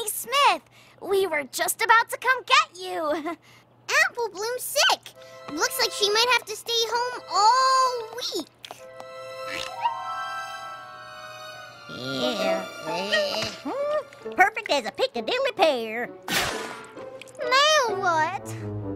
Granny Smith! We were just about to come get you. Apple Bloom's sick. Looks like she might have to stay home all week. Yeah. Perfect as a Piccadilly pear. Now what?